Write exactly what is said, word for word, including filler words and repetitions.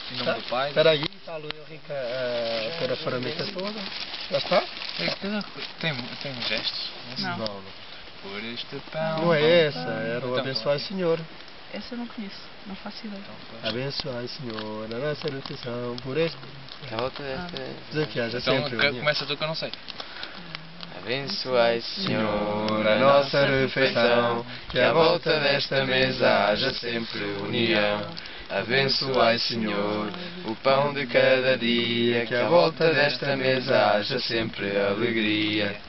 Em nome do Pai. Espera aí, está a Lu Henrique a pôr a ferramenta toda. Já está? Tem, tem, tem gestos? Não. Não, Por este pão. não é essa, era o Então, abençoai Senhor. Essa eu não conheço, não faço ideia. Abençoai Senhor a nossa refeição por este. Que a volta desta. Diz aqui, haja Então sempre. que- união. começa tu que eu não sei. Abençoai, Senhor, Senhor, a nossa refeição, que à volta desta mesa haja sempre união. Abençoai, Senhor, o pão de cada dia, que à volta desta mesa haja sempre alegria.